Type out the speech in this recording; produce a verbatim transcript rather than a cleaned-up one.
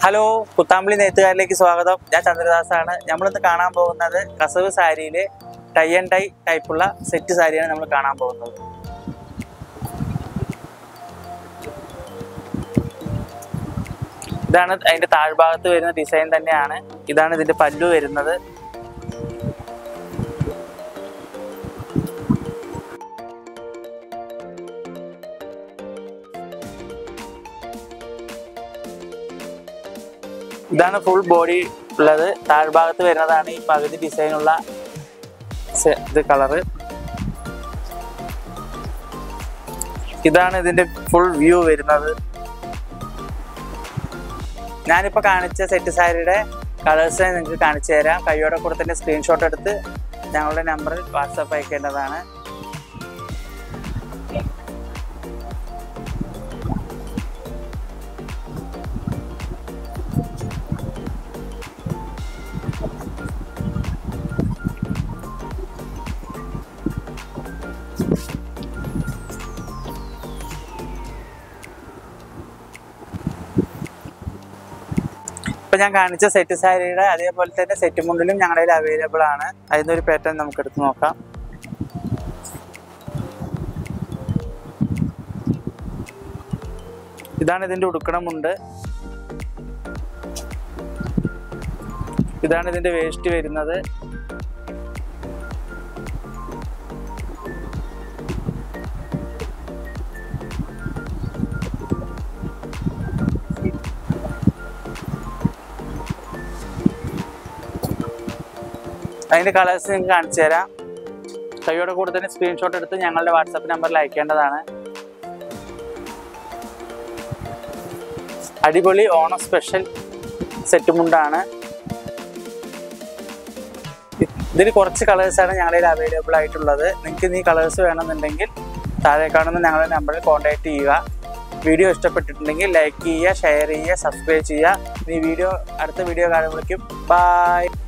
Hello, Kuthampully നെയ്ത്തുകാരിലേക്ക് സ്വാഗതം. ഞാൻ ചന്ദ്രദാസാണ്. നമ്മളിന്ന് കാണാൻ പോകുന്നത് കസവ് സാരിയിൽ ടൈ ആൻഡ് ടൈ ടൈപ്പുള്ള സെറ്റ് സാരിയാണ് നമ്മൾ കാണാൻ പോകുന്നത്. ഇതാണ് അതിൻ്റെ താഴ്ഭാഗത്ത് വരുന്ന ഡിസൈൻ തന്നെയാണ്. ഇതാണ് ഇതിൻ്റെ പല്ലു വരുന്നത്. ഇതാണ് ഫുൾ ബോഡി ഉള്ളത്. താഴ്ഭാഗത്ത് വരുന്നതാണ് ഈ പകുതി ഡിസൈനുള്ള ഇത് കളറ്. ഇതാണ് ഇതിന്റെ ഫുൾ വ്യൂ വരുന്നത്. ഞാനിപ്പോൾ കാണിച്ച സെറ്റ് സാരിയുടെ കളേഴ്സ് നിങ്ങൾക്ക് കാണിച്ചു തരാം. കയ്യോടെ കൂടെ തന്നെ സ്ക്രീൻഷോട്ട് എടുത്ത് ഞങ്ങളുടെ നമ്പറിൽ വാട്സാപ്പ് അയക്കേണ്ടതാണ്. ഇപ്പം ഞാൻ കാണിച്ച സെറ്റ് സാരിയുടെ അതേപോലെ തന്നെ സെറ്റ് മുണ്ടിലും ഞങ്ങളുടെ കയ്യിൽ അവൈലബിൾ ആണ്. അതിനൊരു പാറ്റേൺ നമുക്ക് എടുത്ത് നോക്കാം. ഇതാണ് ഇതിൻ്റെ ഉടുക്കണ മുണ്ട്. ഇതാണ് ഇതിൻ്റെ വേസ്റ്റ് വരുന്നത്. അതിൻ്റെ കളേഴ്സ് നിങ്ങൾക്ക് കാണിച്ചു തരാം. കൈയോടെ കൂടെ തന്നെ സ്ക്രീൻഷോട്ട് എടുത്ത് ഞങ്ങളുടെ വാട്സാപ്പ് നമ്പറിൽ അയക്കേണ്ടതാണ്. അടിപൊളി ഓണം സ്പെഷ്യൽ സെറ്റ് മുണ്ടാണ്. ഇതിൽ കുറച്ച് കളേഴ്സാണ് ഞങ്ങളുടെ അവൈലബിൾ ആയിട്ടുള്ളത്. നിങ്ങൾക്ക് ഈ കളേഴ്സ് വേണമെന്നുണ്ടെങ്കിൽ താഴെ കാണുന്ന ഞങ്ങളുടെ നമ്പറിൽ കോൺടാക്റ്റ് ചെയ്യുക. വീഡിയോ ഇഷ്ടപ്പെട്ടിട്ടുണ്ടെങ്കിൽ ലൈക്ക് ചെയ്യുക, ഷെയർ ചെയ്യുക, സബ്സ്ക്രൈബ് ചെയ്യുക. ഈ വീഡിയോ അടുത്ത വീഡിയോ കാണുമ്പോഴേക്കും ബൈ.